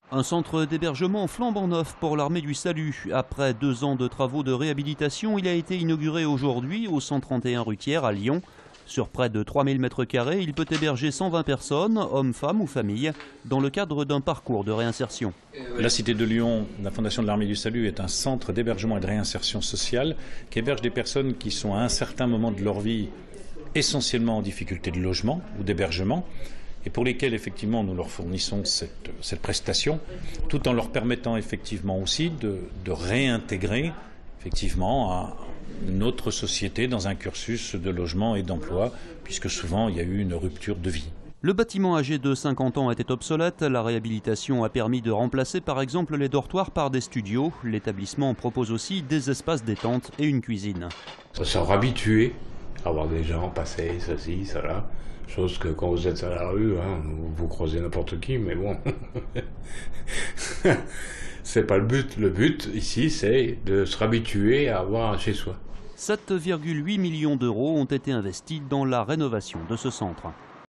Un centre d'hébergement flambant neuf pour l'armée du salut. Après 2 ans de travaux de réhabilitation, il a été inauguré aujourd'hui au 131 rue Thiers à Lyon. Sur près de 3000 m², il peut héberger 120 personnes, hommes, femmes ou familles, dans le cadre d'un parcours de réinsertion. La Cité de Lyon, la Fondation de l'Armée du Salut, est un centre d'hébergement et de réinsertion sociale qui héberge des personnes qui sont à un certain moment de leur vie essentiellement en difficulté de logement ou d'hébergement, et pour lesquels effectivement nous leur fournissons cette prestation, tout en leur permettant effectivement aussi de réintégrer effectivement à notre société dans un cursus de logement et d'emploi, puisque souvent il y a eu une rupture de vie. Le bâtiment âgé de 50 ans était obsolète. La réhabilitation a permis de remplacer par exemple les dortoirs par des studios. L'établissement propose aussi des espaces détente et une cuisine. Ça s'est habitué à voir des gens passer, ceci, cela. Chose que quand vous êtes à la rue, hein, vous croisez n'importe qui, mais bon. C'est pas le but. Le but ici, c'est de se habituer à avoir un chez soi. 7,8 millions d'euros ont été investis dans la rénovation de ce centre.